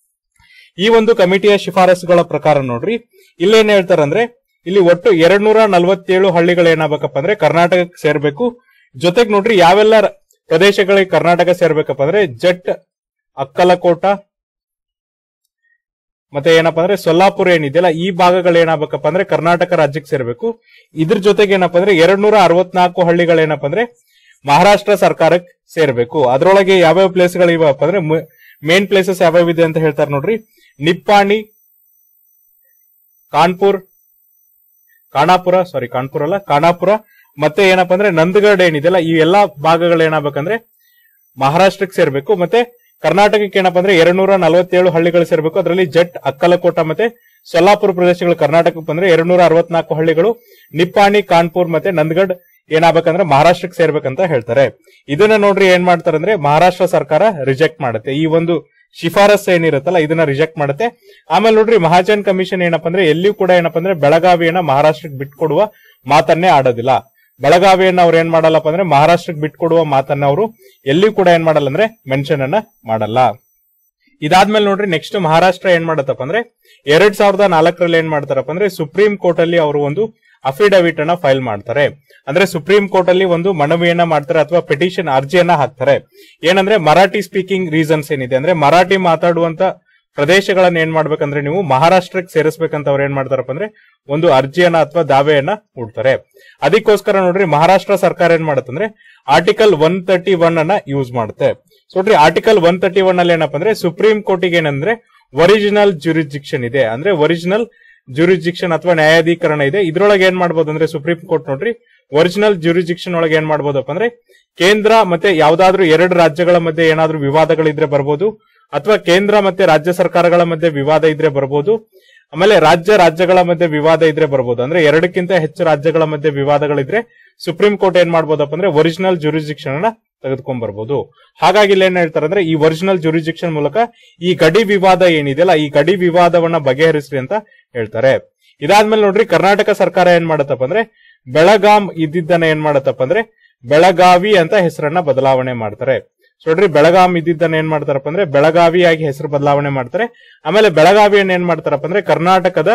ಈ ಒಂದು ಕಮಿಟಿಯ ಶಿಫಾರಸುಗಳ ಪ್ರಕಾರ ನೋಡ್ರಿ ಇಲ್ಲೇನ್ ಹೇಳ್ತಾರಂದ್ರೆ ಇಲ್ಲಿ ಒಟ್ಟು ಎರಡ್ ನೂರ ನಲವತ್ತೇಳು ಹಳ್ಳಿಗಳು ಏನಾಗಬೇಕಪ್ಪ ಅಂದ್ರೆ ಕರ್ನಾಟಕಕ್ಕೆ ಸೇರ್ಬೇಕು. ಜೊತೆಗೆ ನೋಡ್ರಿ ಯಾವೆಲ್ಲ ಪ್ರದೇಶಗಳಿಗೆ ಕರ್ನಾಟಕ ಸೇರ್ಬೇಕಪ್ಪ ಅಂದ್ರೆ ಜಟ್, ಅಕ್ಕಲಕೋಟ ಮತ್ತೆ ಏನಪ್ಪಾ ಅಂದ್ರೆ ಸೊಲ್ಲಾಪುರ ಏನಿದೆಯಲ್ಲ ಈ ಭಾಗಗಳು ಏನಾಗಬೇಕಪ್ಪ ಅಂದ್ರೆ ಕರ್ನಾಟಕ ರಾಜ್ಯಕ್ಕೆ ಸೇರ್ಬೇಕು. ಇದ್ರ ಜೊತೆಗೆ ಏನಪ್ಪಾ ಅಂದ್ರೆ ಎರಡ್ ನೂರ ಅರವತ್ನಾಲ್ಕು ಹಳ್ಳಿಗಳು ಏನಪ್ಪಾ ಅಂದ್ರೆ ಮಹಾರಾಷ್ಟ್ರ ಸರ್ಕಾರಕ್ಕೆ ಸೇರ್ಬೇಕು. ಅದ್ರೊಳಗೆ ಯಾವ್ಯಾವ ಪ್ಲೇಸ್ ಗಳು ಇವಪ್ಪ ಅಂದ್ರೆ ಮೇನ್ ಪ್ಲೇಸಸ್ ಯಾವ್ಯಾವ ಇದೆ ಅಂತ ಹೇಳ್ತಾರೆ ನೋಡ್ರಿ. ನಿಪ್ಪಾಣಿ, ಕಾನ್ಪುರ್, ಖಾನಾಪುರ ಸಾರಿ ಕಾನ್ಪುರ ಅಲ್ಲ ಖಾನಾಪುರ ಮತ್ತೆ ಏನಪ್ಪಾ ಅಂದ್ರೆ ನಂದಗಢ ಏನಿದೆಯಲ್ಲ ಈ ಎಲ್ಲಾ ಭಾಗಗಳು ಏನಾಗಬೇಕಂದ್ರೆ ಮಹಾರಾಷ್ಟ್ರಕ್ಕೆ ಸೇರ್ಬೇಕು. ಮತ್ತೆ ಕರ್ನಾಟಕಕ್ಕೆ ಏನಪ್ಪಾ ಅಂದ್ರೆ ಎರಡ್ ನೂರ ನಲವತ್ತೇಳು ಹಳ್ಳಿಗಳು ಸೇರ್ಬೇಕು. ಅದರಲ್ಲಿ ಜಟ್, ಅಕ್ಕಲಕೋಟ ಮತ್ತೆ ಸೊಲ್ಲಾಪುರ ಪ್ರದೇಶಗಳು ಕರ್ನಾಟಕಕ್ಕೆ ಬಂದ್ರೆ ಎರಡ್ ನೂರ ಅರವತ್ನಾಲ್ಕು ಹಳ್ಳಿಗಳು, ನಿಪ್ಪಾಣಿ, ಕಾನ್ಪುರ್ ಮತ್ತೆ ನಂದಗಢ್ ಏನಾಗಬೇಕಂದ್ರೆ ಮಹಾರಾಷ್ಟ್ರಕ್ಕೆ ಸೇರ್ಬೇಕಂತ ಹೇಳ್ತಾರೆ. ಇದನ್ನ ನೋಡ್ರಿ ಏನ್ ಮಾಡ್ತಾರೆ ಅಂದ್ರೆ ಮಹಾರಾಷ್ಟ್ರ ಸರ್ಕಾರ ರಿಜೆಕ್ಟ್ ಮಾಡುತ್ತೆ. ಈ ಒಂದು ಶಿಫಾರಸ್ ಏನಿರುತ್ತಲ್ಲ ಇದನ್ನ ರಿಜೆಕ್ಟ್ ಮಾಡುತ್ತೆ. ಆಮೇಲೆ ನೋಡ್ರಿ ಮಹಾಜನ್ ಕಮಿಷನ್ ಏನಪ್ಪಾ ಅಂದ್ರೆ ಎಲ್ಲಿಯೂ ಕೂಡ ಏನಪ್ಪಾ ಅಂದ್ರೆ ಬೆಳಗಾವಿಯನ್ನ ಮಹಾರಾಷ್ಟ್ರಕ್ಕೆ ಬಿಟ್ಕೊಡುವ ಮಾತನ್ನೇ ಆಡೋದಿಲ್ಲ. ಬೆಳಗಾವಿಯನ್ನ ಅವ್ರು ಏನ್ ಮಾಡಲ್ಲಪ್ಪ ಅಂದ್ರೆ ಮಹಾರಾಷ್ಟ್ರಕ್ಕೆ ಬಿಟ್ಕೊಡುವ ಮಾತನ್ನ ಅವರು ಎಲ್ಲಿಯೂ ಕೂಡ ಏನ್ ಮಾಡಲ್ಲ ಅಂದ್ರೆ ಮೆನ್ಷನ್ ಅನ್ನ ಮಾಡಲ್ಲ. ಇದಾದ್ಮೇಲೆ ನೋಡ್ರಿ ನೆಕ್ಸ್ಟ್ ಮಹಾರಾಷ್ಟ್ರ ಏನ್ ಮಾಡತ್ತಪ್ಪ ಅಂದ್ರೆ ಎರಡ್ ಸಾವಿರದ ನಾಲ್ಕರಲ್ಲಿ ಏನ್ ಮಾಡ್ತಾರಪ್ಪ ಅಂದ್ರೆ ಸುಪ್ರೀಂ ಕೋರ್ಟ್ ಅಲ್ಲಿ ಅವರು ಒಂದು ಅಫಿಡವಿಟ್ ಅನ್ನ ಫೈಲ್ ಮಾಡ್ತಾರೆ. ಅಂದ್ರೆ ಸುಪ್ರೀಂ ಕೋರ್ಟ್ ಅಲ್ಲಿ ಒಂದು ಮನವಿಯನ್ನ ಮಾಡ್ತಾರೆ ಅಥವಾ ಪಿಟಿಷನ್ ಅರ್ಜಿಯನ್ನ ಹಾಕ್ತಾರೆ. ಏನಂದ್ರೆ ಮರಾಠಿ ಸ್ಪೀಕಿಂಗ್ ರೀಸನ್ಸ್ ಏನಿದೆ ಅಂದ್ರೆ ಮರಾಠಿ ಮಾತಾಡುವಂತ ಪ್ರದೇಶಗಳನ್ನ ಏನ್ ಮಾಡ್ಬೇಕಂದ್ರೆ ನೀವು ಮಹಾರಾಷ್ಟ್ರಕ್ಕೆ ಸೇರಿಸಬೇಕಂತ ಅವ್ರು ಏನ್ ಮಾಡ್ತಾರಪ್ಪ ಅಂದ್ರೆ ಒಂದು ಅರ್ಜಿಯನ್ನ ಅಥವಾ ದಾವೆಯನ್ನ ಹೂಡ್ತಾರೆ. ಅದಕ್ಕೋಸ್ಕರ ನೋಡ್ರಿ ಮಹಾರಾಷ್ಟ್ರ ಸರ್ಕಾರ ಏನ್ ಮಾಡುತ್ತಂದ್ರೆ ಆರ್ಟಿಕಲ್ ಒನ್ ತರ್ಟಿ ಒನ್ ಅನ್ನ ಯೂಸ್ ಮಾಡುತ್ತೆ. ಸೊ ನೋಡ್ರಿ ಆರ್ಟಿಕಲ್ ಒನ್ ತರ್ಟಿ ಒನ್ ಅಲ್ಲಿ ಏನಪ್ಪ ಅಂದ್ರೆ ಸುಪ್ರೀಂ ಕೋರ್ಟಿಗೆ ಏನಂದ್ರೆ ಒರಿಜಿನಲ್ ಜ್ಯೂರಿಸ್ಡಿಕ್ಷನ್ ಇದೆ, ಅಂದ್ರೆ ಒರಿಜಿನಲ್ ಜ್ಯೂರಿಸ್ಡಿಕ್ಷನ್ ಅಥವಾ ನ್ಯಾಯಾಧೀಕರಣ ಇದೆ. ಇದ್ರೊಳಗೆ ಏನ್ ಮಾಡ್ಬೋದು ಅಂದ್ರೆ ಸುಪ್ರೀಂ ಕೋರ್ಟ್ ನೋಡ್ರಿ ಒರಿಜಿನಲ್ ಜ್ಯೂರಿಸ್ಡಿಕ್ಷನ್ ಒಳಗೆ ಏನ್ ಮಾಡ್ಬೋದಪ್ಪ ಅಂದ್ರೆ ಕೇಂದ್ರ ಮತ್ತೆ ಯಾವ್ದಾದ್ರು ಎರಡು ರಾಜ್ಯಗಳ ಮಧ್ಯೆ ಏನಾದ್ರೂ ವಿವಾದಗಳಿದ್ರೆ ಬರ್ಬೋದು, ಅಥವಾ ಕೇಂದ್ರ ಮತ್ತೆ ರಾಜ್ಯ ಸರ್ಕಾರಗಳ ಮಧ್ಯೆ ವಿವಾದ ಇದ್ರೆ ಬರ್ಬೋದು, ಆಮೇಲೆ ರಾಜ್ಯ ರಾಜ್ಯಗಳ ಮಧ್ಯೆ ವಿವಾದ ಇದ್ರೆ ಬರ್ಬೋದು. ಅಂದ್ರೆ ಎರಡಕ್ಕಿಂತ ಹೆಚ್ಚು ರಾಜ್ಯಗಳ ಮಧ್ಯೆ ವಿವಾದಗಳಿದ್ರೆ ಸುಪ್ರೀಂ ಕೋರ್ಟ್ ಏನ್ ಮಾಡ್ಬೋದಪ್ಪ ಅಂದ್ರೆ ಒರಿಜಿನಲ್ ಜ್ಯೂರಿಸ್ಡಿಕ್ಷನ್ ಅನ್ನ ತೆಗೆದುಕೊಂಡ್ ಬರ್ಬೋದು. ಹಾಗಾಗಿ ಇಲ್ಲಿ ಏನ್ ಹೇಳ್ತಾರೆ ಅಂದ್ರೆ ಈ ಒರಿಜಿನಲ್ ಜ್ಯೂರಿಸ್ಡಿಕ್ಷನ್ ಮೂಲಕ ಈ ಗಡಿ ವಿವಾದ ಏನಿದೆಯಲ್ಲ ಈ ಗಡಿ ವಿವಾದವನ್ನ ಬಗೆಹರಿಸ್ರಿ ಅಂತ ಹೇಳ್ತಾರೆ. ಇದಾದ್ಮೇಲೆ ನೋಡ್ರಿ ಕರ್ನಾಟಕ ಸರ್ಕಾರ ಏನ್ ಮಾಡತ್ತಪ್ಪ ಅಂದ್ರೆ ಬೆಳಗಾಂ ಇದ್ದಿದ್ದನ್ನ ಏನ್ ಮಾಡತ್ತಪ್ಪ ಅಂದ್ರೆ ಬೆಳಗಾವಿ ಅಂತ ಹೆಸರನ್ನ ಬದಲಾವಣೆ ಮಾಡ್ತಾರೆ. ಸೊ ನೋಡ್ರಿ ಬೆಳಗಾಂ ಇದ್ದಿದ್ದನ್ನ ಏನ್ ಮಾಡ್ತಾರಪ್ಪ ಅಂದ್ರೆ ಬೆಳಗಾವಿಯಾಗಿ ಹೆಸರು ಬದಲಾವಣೆ ಮಾಡ್ತಾರೆ. ಆಮೇಲೆ ಬೆಳಗಾವಿಯನ್ನ ಏನ್ ಮಾಡ್ತಾರಪ್ಪ ಅಂದ್ರೆ ಕರ್ನಾಟಕದ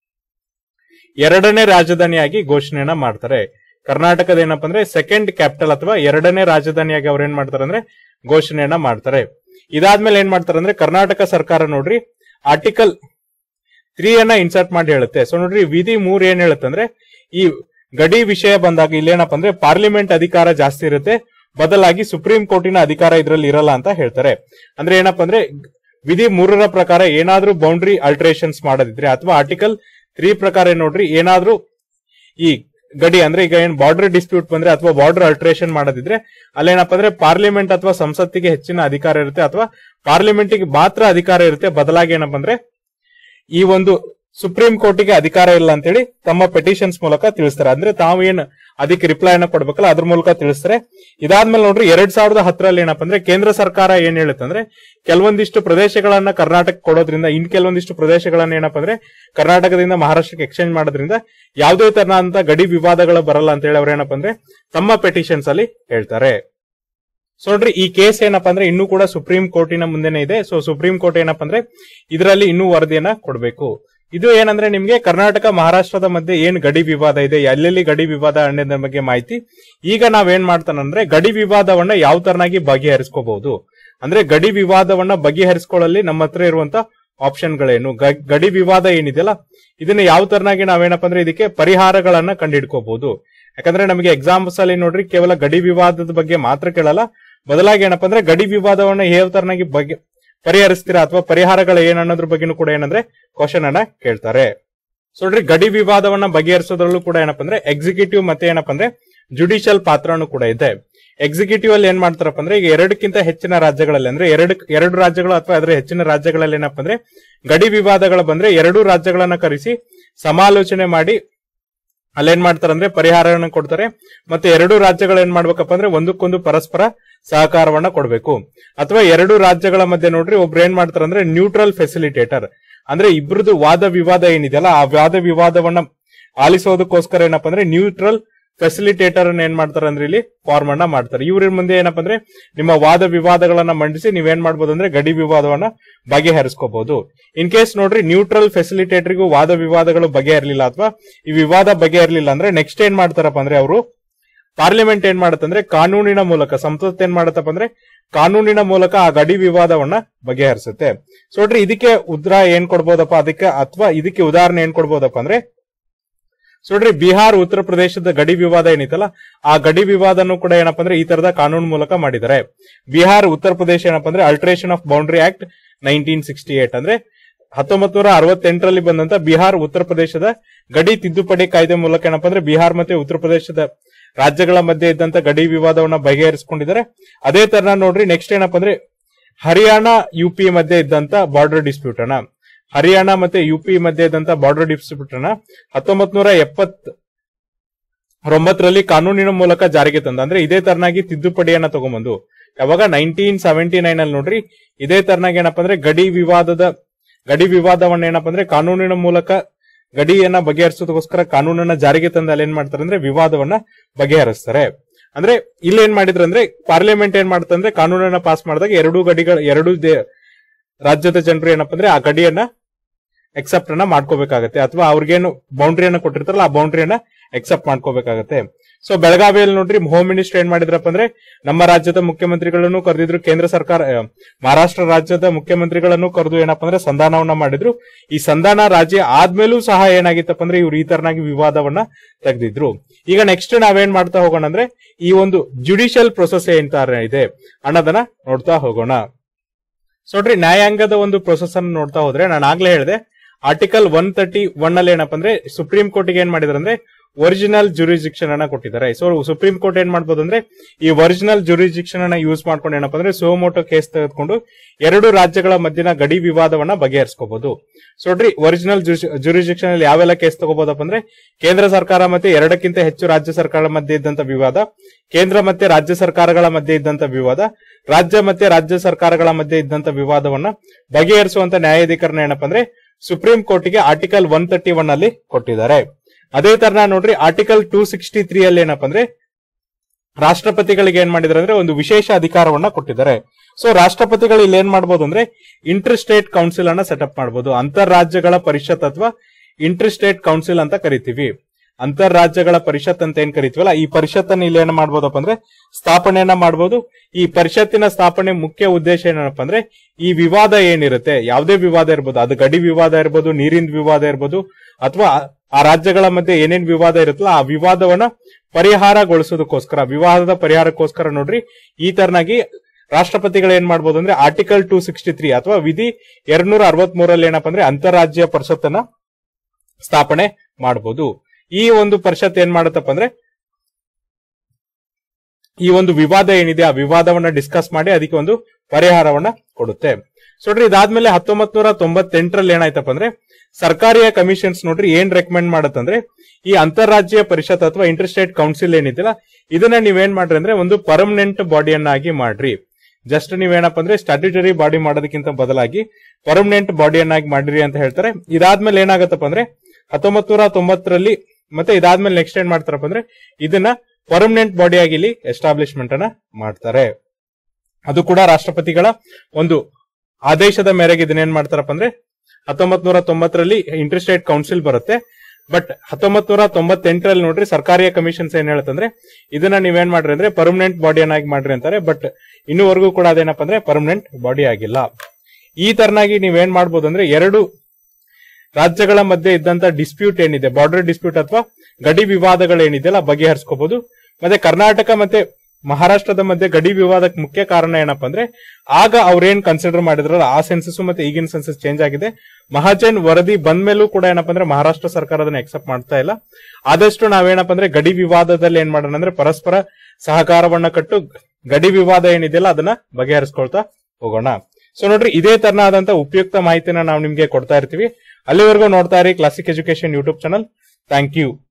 ಎರಡನೇ ರಾಜಧಾನಿಯಾಗಿ ಘೋಷಣೆಯನ್ನ ಮಾಡ್ತಾರೆ. ಕರ್ನಾಟಕದ ಏನಪ್ಪ ಅಂದ್ರೆ ಸೆಕೆಂಡ್ ಕ್ಯಾಪಿಟಲ್ ಅಥವಾ ಎರಡನೇ ರಾಜಧಾನಿಯಾಗಿ ಅವ್ರು ಏನ್ ಮಾಡ್ತಾರೆ ಅಂದ್ರೆ ಘೋಷಣೆಯನ್ನ ಮಾಡ್ತಾರೆ. ಇದಾದ್ಮೇಲೆ ಏನ್ ಮಾಡ್ತಾರೆ ಅಂದ್ರೆ ಕರ್ನಾಟಕ ಸರ್ಕಾರ ನೋಡ್ರಿ ಆರ್ಟಿಕಲ್ ತ್ರೀ ಅನ್ನ ಇನ್ಸರ್ಟ್ ಮಾಡಿ ಹೇಳುತ್ತೆ. ಸೊ ನೋಡ್ರಿ ವಿಧಿ ಮೂರ್ ಏನ್ ಹೇಳುತ್ತೆ ಅಂದ್ರೆ ಈ ಗಡಿ ವಿಷಯ ಬಂದಾಗ ಇಲ್ಲಿ ಏನಪ್ಪ ಅಂದ್ರೆ ಪಾರ್ಲಿಮೆಂಟ್ ಅಧಿಕಾರ ಜಾಸ್ತಿ ಇರುತ್ತೆ, ಬದಲಾಗಿ ಸುಪ್ರೀಂ ಕೋರ್ಟಿನ ಅಧಿಕಾರ ಇದ್ರಲ್ಲಿ ಇರಲ್ಲ ಅಂತ ಹೇಳ್ತಾರೆ. ಅಂದ್ರೆ ಏನಪ್ಪ ಅಂದ್ರೆ ವಿಧಿ ಮೂರರ ಪ್ರಕಾರ ಏನಾದ್ರೂ ಬೌಂಡ್ರಿ ಅಲ್ಟ್ರೇಷನ್ಸ್ ಮಾಡೋದಿದ್ರೆ ಅಥವಾ ಆರ್ಟಿಕಲ್ ತ್ರೀ ಪ್ರಕಾರ ನೋಡ್ರಿ ಏನಾದ್ರೂ ಈ ಗಡಿ ಅಂದ್ರೆ ಈಗ ಏನ್ ಬಾರ್ಡರ್ ಡಿಸ್ಪ್ಯೂಟ್ ಬಂದ್ರೆ ಅಥವಾ ಬಾರ್ಡರ್ ಅಲ್ಟ್ರೇಷನ್ ಮಾಡೋದಿದ್ರೆ ಅಲ್ಲೇನಪ್ಪ ಅಂದ್ರೆ ಪಾರ್ಲಿಮೆಂಟ್ ಅಥವಾ ಸಂಸತ್ತಿಗೆ ಹೆಚ್ಚಿನ ಅಧಿಕಾರ ಇರುತ್ತೆ ಅಥವಾ ಪಾರ್ಲಿಮೆಂಟ್ಗೆ ಮಾತ್ರ ಅಧಿಕಾರ ಇರುತ್ತೆ, ಬದಲಾಗಿ ಏನಪ್ಪ ಅಂದ್ರೆ ಈ ಒಂದು ಸುಪ್ರೀಂ ಕೋರ್ಟಿಗೆ ಅಧಿಕಾರ ಇಲ್ಲ ಅಂತೇಳಿ ತಮ್ಮ ಪೆಟಿಷನ್ಸ್ ಮೂಲಕ ತಿಳಿಸ್ತಾರೆ. ಅಂದ್ರೆ ತಾವು ಏನ್ ಅದಕ್ಕೆ ರಿಪ್ಲೈ ಅನ್ನ ಕೊಡ್ಬೇಕಲ್ಲ ಅದ್ರ ಮೂಲಕ ತಿಳಿಸ್ತಾರೆ. ಇದಾದ್ಮೇಲೆ ನೋಡ್ರಿ ಎರಡ್ ಸಾವಿರದ ಹತ್ತರಲ್ಲಿ ಏನಪ್ಪ ಅಂದ್ರೆ ಕೇಂದ್ರ ಸರ್ಕಾರ ಏನ್ ಹೇಳುತ್ತಂದ್ರೆ ಕೆಲವೊಂದಿಷ್ಟು ಪ್ರದೇಶಗಳನ್ನ ಕರ್ನಾಟಕ ಕೊಡೋದ್ರಿಂದ ಇನ್ ಕೆಲವೊಂದಿಷ್ಟು ಪ್ರದೇಶಗಳನ್ನ ಏನಪ್ಪ ಅಂದ್ರೆ ಕರ್ನಾಟಕದಿಂದ ಮಹಾರಾಷ್ಟ್ರಕ್ಕೆ ಎಕ್ಸ್ಚೇಂಜ್ ಮಾಡೋದ್ರಿಂದ ಯಾವುದೇ ತರನಾದಂತ ಗಡಿ ವಿವಾದಗಳು ಬರಲ್ಲ ಅಂತ ಹೇಳಿ ಅವ್ರು ಏನಪ್ಪ ಅಂದ್ರೆ ತಮ್ಮ ಪೆಟಿಷನ್ಸ್ ಅಲ್ಲಿ ಹೇಳ್ತಾರೆ. ಸೊ ನೋಡ್ರಿ ಈ ಕೇಸ್ ಏನಪ್ಪಾ ಅಂದ್ರೆ ಇನ್ನೂ ಕೂಡ ಸುಪ್ರೀಂ ಕೋರ್ಟಿನ ಮುಂದೆನೆ ಇದೆ. ಸೊ ಸುಪ್ರೀಂ ಕೋರ್ಟ್ ಏನಪ್ಪಾ ಅಂದ್ರೆ ಇದರಲ್ಲಿ ಇನ್ನೂ ವರದಿಯನ್ನ ಕೊಡಬೇಕು. ಇದು ಏನಂದ್ರೆ ನಿಮ್ಗೆ ಕರ್ನಾಟಕ ಮಹಾರಾಷ್ಟ್ರದ ಮಧ್ಯೆ ಏನ್ ಗಡಿ ವಿವಾದ ಇದೆ, ಎಲ್ಲೆಲ್ಲಿ ಗಡಿ ವಿವಾದ ಅನ್ನೋದ್ರ ಬಗ್ಗೆ ಮಾಹಿತಿ. ಈಗ ನಾವೇನ್ ಮಾಡ್ತಾನಂದ್ರೆ ಗಡಿ ವಿವಾದವನ್ನ ಯಾವ ತರನಾಗಿ ಬಗೆಹರಿಸ್ಕೋಬಹುದು, ಅಂದ್ರೆ ಗಡಿ ವಿವಾದವನ್ನ ಬಗೆಹರಿಸ್ಕೊಳ್ಳಲ್ಲಿ ನಮ್ಮ ಹತ್ರ ಇರುವಂತ ಆಪ್ಷನ್ಗಳೇನು, ಗಡಿ ವಿವಾದ ಏನಿದೆಯಲ್ಲ ಇದನ್ನ ಯಾವ ತರನಾಗಿ ನಾವೇನಪ್ಪ ಅಂದ್ರೆ ಇದಕ್ಕೆ ಪರಿಹಾರಗಳನ್ನ ಕಂಡುಹಿಡ್ಕೋಬಹುದು. ಯಾಕಂದ್ರೆ ನಮಗೆ ಎಕ್ಸಾಮ್ಸ್ ಅಲ್ಲಿ ನೋಡ್ರಿ ಕೇವಲ ಗಡಿ ವಿವಾದದ ಬಗ್ಗೆ ಮಾತ್ರ ಕೇಳಲ್ಲ, ಬದಲಾಗಿ ಏನಪ್ಪಾ ಅಂದ್ರೆ ಗಡಿ ವಿವಾದವನ್ನ ಯಾವ ತರನಾಗಿ ಬಗ್ಗೆ ಪರಿಹರಿಸ್ತೀರಾ ಅಥವಾ ಪರಿಹಾರಗಳು ಏನ್ ಅನ್ನೋದ್ರ ಬಗ್ಗೆನೂ ಕೂಡ ಏನಂದ್ರೆ ಕ್ವಶನ್ ಅನ್ನ ಕೇಳ್ತಾರೆ. ಸೊ ನೋಡ್ರಿ ಗಡಿ ವಿವಾದವನ್ನ ಬಗೆಹರಿಸೋದ್ರಲ್ಲೂ ಕೂಡ ಏನಪ್ಪಾ ಅಂದ್ರೆ ಎಕ್ಸಿಕ್ಯೂಟಿವ್ ಮತ್ತೆ ಏನಪ್ಪಾ ಅಂದ್ರೆ ಜುಡಿಷಿಯಲ್ ಪಾತ್ರನೂ ಕೂಡ ಇದೆ. ಎಕ್ಸಿಕ್ಯೂಟಿವ್ ಅಲ್ಲಿ ಏನ್ ಮಾಡ್ತಾರಪ್ಪ ಅಂದ್ರೆ ಈಗ ಎರಡಕ್ಕಿಂತ ಹೆಚ್ಚಿನ ರಾಜ್ಯಗಳಲ್ಲಿ ಅಂದ್ರೆ ಎರಡು ಎರಡು ರಾಜ್ಯಗಳು ಅಥವಾ ಅದರ ಹೆಚ್ಚಿನ ರಾಜ್ಯಗಳಲ್ಲಿ ಏನಪ್ಪಾ ಅಂದ್ರೆ ಗಡಿ ವಿವಾದಗಳು ಬಂದ್ರೆ ಎರಡು ರಾಜ್ಯಗಳನ್ನ ಕರೆಸಿ ಸಮಾಲೋಚನೆ ಮಾಡಿ ಅಲ್ಲೇನ್ ಮಾಡ್ತಾರೆ ಅಂದ್ರೆ ಪರಿಹಾರವನ್ನು ಕೊಡ್ತಾರೆ. ಮತ್ತೆ ಎರಡು ರಾಜ್ಯಗಳು ಏನ್ ಮಾಡ್ಬೇಕಪ್ಪ ಅಂದ್ರೆ ಒಂದಕ್ಕೊಂದು ಪರಸ್ಪರ ಸಹಕಾರವನ್ನ ಕೊಡಬೇಕು. ಅಥವಾ ಎರಡು ರಾಜ್ಯಗಳ ಮಧ್ಯೆ ನೋಡ್ರಿ ಒಬ್ರು ಏನ್ ಮಾಡ್ತಾರೆ ಅಂದ್ರೆ ನ್ಯೂಟ್ರಲ್ ಫೆಸಿಲಿಟೇಟರ್, ಅಂದ್ರೆ ಇಬ್ರದ್ದು ವಾದ ವಿವಾದ ಏನಿದೆಯಲ್ಲ ಆ ವಾದ ವಿವಾದವನ್ನ ಆಲಿಸೋದಕ್ಕೋಸ್ಕರ ಏನಪ್ಪಾ ಅಂದ್ರೆ ನ್ಯೂಟ್ರಲ್ ಫೆಸಿಲಿಟೇಟರ್ ಅನ್ನ ಏನ್ ಮಾಡ್ತಾರೆ ಅಂದ್ರೆ ಇಲ್ಲಿ ಫಾರ್ಮ್ ಅನ್ನ ಮಾಡ್ತಾರೆ. ಇವ್ರ ಮುಂದೆ ಏನಪ್ಪಾ ಅಂದ್ರೆ ನಿಮ್ಮ ವಾದ ವಿವಾದಗಳನ್ನ ಮಂಡಿಸಿ ನೀವೇನ್ ಮಾಡ್ಬೋದು ಅಂದ್ರೆ ಗಡಿ ವಿವಾದವನ್ನ ಬಗೆಹರಿಸ್ಕೋಬಹುದು. ಇನ್ ಕೇಸ್ ನೋಡ್ರಿ ನ್ಯೂಟ್ರಲ್ ಫೆಸಿಲಿಟೇಟರ್ಗೂ ವಾದ ವಿವಾದಗಳು ಬಗೆಹರಲಿಲ್ಲ ಅಥವಾ ಈ ವಿವಾದ ಬಗೆಹರಲಿಲ್ಲ ಅಂದ್ರೆ ನೆಕ್ಸ್ಟ್ ಏನ್ ಮಾಡ್ತಾರಪ್ಪ ಅಂದ್ರೆ ಅವರು ಪಾರ್ಲಿಮೆಂಟ್ ಏನ್ ಮಾಡತ್ತಂದ್ರೆ ಕಾನೂನಿನ ಮೂಲಕ ಸಂಸತ್ ಏನ್ ಮಾಡತ್ತಪ್ಪ ಅಂದ್ರೆ ಕಾನೂನಿನ ಮೂಲಕ ಆ ಗಡಿ ವಿವಾದವನ್ನ ಬಗೆಹರಿಸುತ್ತೆ. ಸೊ ನೋಡ್ರಿ ಇದಕ್ಕೆ ಉತ್ತರ ಏನ್ ಕೊಡ್ಬೋದಪ್ಪ ಅದಕ್ಕೆ ಅಥವಾ ಇದಕ್ಕೆ ಉದಾಹರಣೆ ಏನ್ ಕೊಡ್ಬೋದಪ್ಪ ಅಂದ್ರೆ ಸೊ ನೋಡ್ರಿ ಬಿಹಾರ್ ಉತ್ತರ ಪ್ರದೇಶದ ಗಡಿ ವಿವಾದ ಏನಿತ್ತಲ್ಲ ಆ ಗಡಿ ವಿವಾದನೂ ಕೂಡ ಏನಪ್ಪಾ ಅಂದ್ರೆ ಈ ತರದ ಕಾನೂನು ಮೂಲಕ ಮಾಡಿದ್ದಾರೆ. ಬಿಹಾರ್ ಉತ್ತರ ಪ್ರದೇಶ ಏನಪ್ಪಾ ಅಂದ್ರೆ alteration of boundary act nineteen sixty eight ಅಂದ್ರೆ ಹತ್ತೊಂಬತ್ ನೂರ ಅರವತ್ತೆಂಟರಲ್ಲಿ ಬಂದಂತ ಬಿಹಾರ್ ಉತ್ತರ ಪ್ರದೇಶದ ಗಡಿ ತಿದ್ದುಪಡಿ ಕಾಯ್ದೆ ಮೂಲಕ ಏನಪ್ಪಾ ಅಂದ್ರೆ ಬಿಹಾರ್ ಮತ್ತೆ ಉತ್ತರ ಪ್ರದೇಶದ ರಾಜ್ಯಗಳ ಮಧ್ಯೆ ಇದ್ದಂತ ಗಡಿ ವಿವಾದವನ್ನ ಬಗೆಹರಿಸಿಕೊಂಡಿದ್ದಾರೆ. ಅದೇ ತರ ನೋಡ್ರಿ ನೆಕ್ಸ್ಟ್ ಏನಪ್ಪಾ ಅಂದ್ರೆ ಹರಿಯಾಣ ಯುಪಿ ಮಧ್ಯೆ ಇದ್ದಂತ ಬಾರ್ಡರ್ ಡಿಸ್ಪ್ಯೂಟ್ ಅನ್ನ ಹರಿಯಾಣ ಮತ್ತೆ ಯುಪಿ ಮಧ್ಯೆ ಇದ್ದಂತ ಬಾರ್ಡರ್ ಡಿಸ್ಪ್ಯೂಟ್ ಅನ್ನ ಹತ್ತೊಂಬತ್ ನೂರ ಎಪ್ಪತ್ ಒಂಬತ್ತರಲ್ಲಿ ಕಾನೂನಿನ ಮೂಲಕ ಜಾರಿಗೆ ತಂದ ಅಂದ್ರೆ ಇದೇ ತರನಾಗಿ ತಿದ್ದುಪಡಿಯನ್ನ ತಗೊಂಬಂದು ಯಾವಾಗ ನೈನ್ಟೀನ್ ಸೆವೆಂಟಿ ನೈನ್ ಅಲ್ಲಿ ನೋಡ್ರಿ ಇದೇ ತರನಾಗಿ ಏನಪ್ಪಾ ಅಂದ್ರೆ ಗಡಿ ವಿವಾದದ ಗಡಿ ವಿವಾದವನ್ನ ಏನಪ್ಪಾ ಅಂದ್ರೆ ಕಾನೂನಿನ ಮೂಲಕ ಗಡಿಯನ್ನ ಬಗೆಹರಿಸೋದಕ್ಕೋಸ್ಕರ ಕಾನೂನನ್ನ ಜಾರಿಗೆ ತಂದ ಅಲ್ಲಿ ಏನ್ ಮಾಡ್ತಾರೆ ಅಂದ್ರೆ ವಿವಾದವನ್ನ ಬಗೆಹರಿಸ್ತಾರೆ. ಅಂದ್ರೆ ಇಲ್ಲಿ ಏನ್ ಮಾಡಿದ್ರು ಅಂದ್ರೆ ಪಾರ್ಲಿಮೆಂಟ್ ಏನ್ ಮಾಡ್ತಂದ್ರೆ ಕಾನೂನನ್ನ ಪಾಸ್ ಮಾಡಿದಾಗ ಎರಡು ಗಡಿಗಳ ಎರಡು ರಾಜ್ಯದ ಜನರು ಏನಪ್ಪಾ ಅಂದ್ರೆ ಆ ಗಡಿಯನ್ನ ಎಕ್ಸೆಪ್ಟ್ ಅನ್ನ ಮಾಡ್ಕೋಬೇಕಾಗತ್ತೆ ಅಥವಾ ಅವ್ರಿಗೇನು ಬೌಂಡ್ರಿಯನ್ನ ಕೊಟ್ಟಿರ್ತಾರಲ್ಲ ಆ ಬೌಂಡ್ರಿಯನ್ನ ಎಕ್ಸೆಪ್ಟ್ ಮಾಡ್ಕೋಬೇಕಾಗತ್ತೆ. ಸೊ ಬೆಳಗಾವಿಯಲ್ಲಿ ನೋಡ್ರಿ ಹೋಮ್ ಮಿನಿಸ್ಟರ್ ಏನ್ ಮಾಡಿದ್ರಪ್ಪ ಅಂದ್ರೆ ನಮ್ಮ ರಾಜ್ಯದ ಮುಖ್ಯಮಂತ್ರಿಗಳನ್ನು ಕರೆದಿದ್ರು, ಕೇಂದ್ರ ಸರ್ಕಾರ ಮಹಾರಾಷ್ಟ್ರ ರಾಜ್ಯದ ಮುಖ್ಯಮಂತ್ರಿಗಳನ್ನು ಕರೆದು ಏನಪ್ಪಾ ಅಂದ್ರೆ ಸಂಧಾನವನ್ನ ಮಾಡಿದ್ರು. ಈ ಸಂಧಾನ ರಾಜ್ಯ ಆದ್ಮೇಲೂ ಸಹ ಏನಾಗಿತ್ತಪ್ಪ ಅಂದ್ರೆ ಇವ್ರು ಈ ತರನಾಗಿ ವಿವಾದವನ್ನ ತೆಗೆದಿದ್ರು. ಈಗ ನೆಕ್ಸ್ಟ್ ನಾವೇನ್ ಮಾಡ್ತಾ ಹೋಗೋಣ ಅಂದ್ರೆ ಈ ಒಂದು ಜುಡಿಷಿಯಲ್ ಪ್ರೊಸೆಸ್ ಏನ್ ತರ ಇದೆ ಅನ್ನೋದನ್ನ ನೋಡ್ತಾ ಹೋಗೋಣ. ಸೊ ನೋಡ್ರಿ ನ್ಯಾಯಾಂಗದ ಒಂದು ಪ್ರೊಸೆಸ್ ಅನ್ನು ನೋಡ್ತಾ ಹೋದ್ರೆ ನಾನು ಆಗ್ಲೇ ಹೇಳಿದೆ ಆರ್ಟಿಕಲ್ ಒನ್ ತರ್ಟಿ ಒನ್ ಅಲ್ಲಿ ಏನಪ್ಪಾ ಅಂದ್ರೆ ಸುಪ್ರೀಂ ಕೋರ್ಟ್ಗೆ ಏನ್ ಮಾಡಿದಾರೆ ಅಂದ್ರೆ ಒರಿಜಿನಲ್ ಜುರಿಸ್ಡಿಕ್ಷನ್ ಅನ್ನ ಕೊಟ್ಟಿದ್ದಾರೆ. ಸೊ ಸುಪ್ರೀಂ ಕೋರ್ಟ್ ಏನ್ ಮಾಡ್ಬೋದು ಅಂದ್ರೆ ಈ ಒರಿಜಿನಲ್ ಜುರಿಸ್ಡಿಕ್ಷನ್ ಅನ್ನ ಯೂಸ್ ಮಾಡ್ಕೊಂಡು ಏನಪ್ಪಾ ಅಂದ್ರೆ ಸೋಮೋಟೋ ಕೇಸ್ ತೆಗೆದುಕೊಂಡು ಎರಡು ರಾಜ್ಯಗಳ ಮಧ್ಯನ ಗಡಿ ವಿವಾದವನ್ನ ಬಗೆಹರಿಸಬಹುದು. ಸೊ ನೋಡ್ರಿ ಒರಿಜಿನಲ್ ಜುರಿಸ್ಡಿಕ್ಷನ್ ಅಲ್ಲಿ ಯಾವೆಲ್ಲ ಕೇಸ್ ತಗೋಬಹುದಪ್ಪ ಅಂದ್ರೆ ಕೇಂದ್ರ ಸರ್ಕಾರ ಮತ್ತೆ ಎರಡಕ್ಕಿಂತ ಹೆಚ್ಚು ರಾಜ್ಯ ಸರ್ಕಾರಗಳ ಮಧ್ಯೆ ಇದ್ದಂತ ವಿವಾದ, ಕೇಂದ್ರ ಮತ್ತೆ ರಾಜ್ಯ ಸರ್ಕಾರಗಳ ಮಧ್ಯೆ ಇದ್ದಂತ ವಿವಾದ, ರಾಜ್ಯ ಮತ್ತೆ ರಾಜ್ಯ ಸರ್ಕಾರಗಳ ಮಧ್ಯೆ ಇದ್ದಂತ ವಿವಾದವನ್ನ ಬಗೆಹರಿಸುವಂತ ನ್ಯಾಯಾಧಿಕರಣ ಏನಪ್ಪಾ ಅಂದ್ರೆ ಸುಪ್ರೀಂ ಕೋರ್ಟ್ಗೆ ಆರ್ಟಿಕಲ್ ಒನ್ ತರ್ಟಿ ಒನ್ ಅಲ್ಲಿ ಕೊಟ್ಟಿದ್ದಾರೆ. ಅದೇ ತರ ನೋಡ್ರಿ ಆರ್ಟಿಕಲ್ ಟೂ ಸಿಕ್ಸ್ಟಿ ತ್ರೀ ಅಲ್ಲಿ ಏನಪ್ಪಾ ಅಂದ್ರೆ ರಾಷ್ಟ್ರಪತಿಗಳಿಗೆ ಏನ್ ಮಾಡಿದಾರೆ ಅಂದ್ರೆ ಒಂದು ವಿಶೇಷ ಅಧಿಕಾರವನ್ನ ಕೊಟ್ಟಿದ್ದಾರೆ. ಸೊ ರಾಷ್ಟ್ರಪತಿಗಳು ಇಲ್ಲಿ ಏನ್ ಮಾಡಬಹುದು ಅಂದ್ರೆ ಇಂಟರ್ ಸ್ಟೇಟ್ ಕೌನ್ಸಿಲ್ ಅನ್ನ ಸೆಟಪ್ ಮಾಡಬಹುದು. ಅಂತರ್ ರಾಜ್ಯಗಳ ಪರಿಷತ್ ಅಥವಾ ಇಂಟರ್ ಸ್ಟೇಟ್ ಕೌನ್ಸಿಲ್ ಅಂತ ಕರಿತೀವಿ. ಅಂತರ್ ರಾಜ್ಯಗಳ ಪರಿಷತ್ ಅಂತ ಏನ್ ಕರಿತೀವಲ್ಲ ಈ ಪರಿಷತ್ತನ್ನು ಇಲ್ಲಿ ಏನ್ ಮಾಡ್ಬೋದಪ್ಪ ಅಂದ್ರೆ ಸ್ಥಾಪನೆಯನ್ನ ಮಾಡಬಹುದು. ಈ ಪರಿಷತ್ತಿನ ಸ್ಥಾಪನೆ ಮುಖ್ಯ ಉದ್ದೇಶ ಏನಪ್ಪ ಅಂದ್ರೆ ಈ ವಿವಾದ ಏನಿರುತ್ತೆ ಯಾವುದೇ ವಿವಾದ ಇರ್ಬೋದು, ಅದು ಗಡಿ ವಿವಾದ ಇರ್ಬೋದು, ನೀರಿನ ವಿವಾದ ಇರ್ಬೋದು, ಅಥವಾ ಆ ರಾಜ್ಯಗಳ ಮಧ್ಯೆ ಏನೇನ್ ವಿವಾದ ಇರುತ್ತಲ್ಲ ಆ ವಿವಾದವನ್ನ ಪರಿಹಾರಗೊಳಿಸೋದಕ್ಕೋಸ್ಕರ ವಿವಾದದ ಪರಿಹಾರಕ್ಕೋಸ್ಕರ ನೋಡ್ರಿ ಈ ತರನಾಗಿ ರಾಷ್ಟ್ರಪತಿಗಳು ಏನ್ ಮಾಡ್ಬೋದು ಅಂದ್ರೆ ಆರ್ಟಿಕಲ್ ಟೂ ಸಿಕ್ಸ್ಟಿ ತ್ರೀ ಅಥವಾ ವಿಧಿ ಎರಡ್ನೂರ ಅರವತ್ ಮೂರಲ್ಲಿ ಏನಪ್ಪಾ ಅಂದ್ರೆ ಅಂತಾರಾಜ್ಯ ಪರಿಷತ್ತನ್ನ ಸ್ಥಾಪನೆ ಮಾಡಬಹುದು. ಈ ಒಂದು ಪರಿಷತ್ ಏನ್ ಮಾಡತ್ತಪ್ಪ ಅಂದ್ರೆ ಈ ಒಂದು ವಿವಾದ ಏನಿದೆ ಆ ವಿವಾದವನ್ನ ಡಿಸ್ಕಸ್ ಮಾಡಿ ಅದಕ್ಕೆ ಒಂದು ಪರಿಹಾರವನ್ನ ಕೊಡುತ್ತೆ. ಸೊ ನೋಡ್ರಿ ಇದಾದ್ಮೇಲೆ ಹತ್ತೊಂಬತ್ ನೂರ ತೊಂಬತ್ತೆಂಟರಲ್ಲಿ ಏನಾಯ್ತಪ್ಪ ಅಂದ್ರೆ ಸರ್ಕಾರಿಯ ಕಮಿಷನ್ಸ್ ನೋಡ್ರಿ ಏನ್ ರೆಕಮೆಂಡ್ ಮಾಡತ್ತಂದ್ರೆ ಈ ಅಂತಾರಾಜ್ಯ ಪರಿಷತ್ ಅಥವಾ ಇಂಟರ್ ಸ್ಟೇಟ್ ಕೌನ್ಸಿಲ್ ಏನಿದೆಯಲ್ಲ ಇದನ್ನ ನೀವೇನ್ ಮಾಡ್ರಿ ಅಂದ್ರೆ ಒಂದು ಪರ್ಮನೆಂಟ್ ಬಾಡಿಯನ್ನಾಗಿ ಮಾಡ್ರಿ. ಜಸ್ಟ್ ನೀವೇನಪ್ಪ ಅಂದ್ರೆ ಸ್ಟ್ಯಾಟ್ಯೂಟರಿ ಬಾಡಿ ಮಾಡೋದಕ್ಕಿಂತ ಬದಲಾಗಿ ಪರ್ಮನೆಂಟ್ ಬಾಡಿಯನ್ನಾಗಿ ಮಾಡ್ರಿ ಅಂತ ಹೇಳ್ತಾರೆ. ಇದಾದ್ಮೇಲೆ ಏನಾಗತ್ತಪ್ಪ ಅಂದ್ರೆ ಹತ್ತೊಂಬತ್ ನೂರ ತೊಂಬತ್ತರಲ್ಲಿ ಮತ್ತೆ ಇದಾದ್ಮೇಲೆ ನೆಕ್ಸ್ಟ್ ಏನ್ ಮಾಡ್ತಾರಪ್ಪ ಅಂದ್ರೆ ಇದನ್ನ ಪರ್ಮನೆಂಟ್ ಬಾಡಿ ಆಗಿ ಇಲ್ಲಿ ಎಸ್ಟಾಬ್ಲಿಷ್ಮೆಂಟ್ ಅನ್ನ ಮಾಡ್ತಾರೆ. ಅದು ಕೂಡ ರಾಷ್ಟ್ರಪತಿಗಳ ಒಂದು ಆದೇಶದ ಮೇರೆಗೆ ಇದನ್ನೇನ್ ಮಾಡ್ತಾರಪ್ಪ ಅಂದ್ರೆ ಹತ್ತೊಂಬತ್ ನೂರ ತೊಂಬತ್ತರಲ್ಲಿ ಇಂಟರ್ ಸ್ಟೇಟ್ ಕೌನ್ಸಿಲ್ ಬರುತ್ತೆ. ಬಟ್ ಹತ್ತೊಂಬತ್ ನೂರ ತೊಂಬತ್ತೆಂಟರಲ್ಲಿ ನೋಡ್ರಿ ಸರ್ಕಾರಿಯ ಕಮಿಷನ್ಸ್ ಏನ್ ಹೇಳುತ್ತಂದ್ರೆ ಇದನ್ನ ನೀವೇನ್ ಮಾಡ್ರಿ ಅಂದ್ರೆ ಪರ್ಮನೆಂಟ್ ಬಾಡಿಯನ್ನಾಗಿ ಮಾಡ್ರಿ ಅಂತಾರೆ. ಬಟ್ ಇನ್ನೂವರೆಗೂ ಕೂಡ ಅದೇನಪ್ಪ ಅಂದ್ರೆ ಪರ್ಮನೆಂಟ್ ಬಾಡಿ ಆಗಿಲ್ಲ. ಈ ತರನಾಗಿ ನೀವೇನ್ ಮಾಡ್ಬೋದು ಅಂದ್ರೆ ಎರಡು ರಾಜ್ಯಗಳ ಮಧ್ಯೆ ಇದ್ದಂತ ಡಿಸ್ಪ್ಯೂಟ್ ಏನಿದೆ ಬಾರ್ಡರ್ ಡಿಸ್ಪ್ಯೂಟ್ ಅಥವಾ ಗಡಿ ವಿವಾದಗಳೇನಿದೆಯಲ್ಲ ಬಗೆಹರಿಸ್ಕೋಬಹುದು. ಮತ್ತೆ ಕರ್ನಾಟಕ ಮತ್ತೆ ಮಹಾರಾಷ್ಟ್ರದ ಮಧ್ಯೆ ಗಡಿ ವಿವಾದಕ್ಕೆ ಮುಖ್ಯ ಕಾರಣ ಏನಪ್ಪಾ ಅಂದ್ರೆ ಆಗ ಅವ್ರೇನ್ ಕನ್ಸಿಡರ್ ಮಾಡಿದ್ರಲ್ಲ ಆ ಸೆನ್ಸಸ್ ಮತ್ತೆ ಈಗಿನ ಸೆನ್ಸಸ್ ಚೇಂಜ್ ಆಗಿದೆ. ಮಹಾಜನ್ ವರದಿ ಬಂದ ಮೇಲೂ ಕೂಡ ಏನಪ್ಪಾ ಅಂದ್ರೆ ಮಹಾರಾಷ್ಟ್ರ ಸರ್ಕಾರ ಅದನ್ನ ಎಕ್ಸೆಪ್ಟ್ ಮಾಡ್ತಾ ಇಲ್ಲ. ಆದಷ್ಟು ನಾವೇನಪ್ಪ ಅಂದ್ರೆ ಗಡಿ ವಿವಾದದಲ್ಲಿ ಏನ್ ಮಾಡೋಣ ಅಂದ್ರೆ ಪರಸ್ಪರ ಸಹಕಾರವನ್ನ ಕಟ್ಟು ಗಡಿ ವಿವಾದ ಏನಿದೆಯಲ್ಲ ಅದನ್ನ ಬಗೆಹರಿಸ್ಕೊಳ್ತಾ ಹೋಗೋಣ. ಸೊ ನೋಡ್ರಿ ಇದೇ ತರನಾದಂತ ಉಪಯುಕ್ತ ಮಾಹಿತಿನ ನಾವು ನಿಮ್ಗೆ ಕೊಡ್ತಾ ಇರ್ತೀವಿ. ಅಲ್ಲಿವರೆಗೂ ನೋಡ್ತಾ ಇರಿ classic education YouTube channel. Thank you.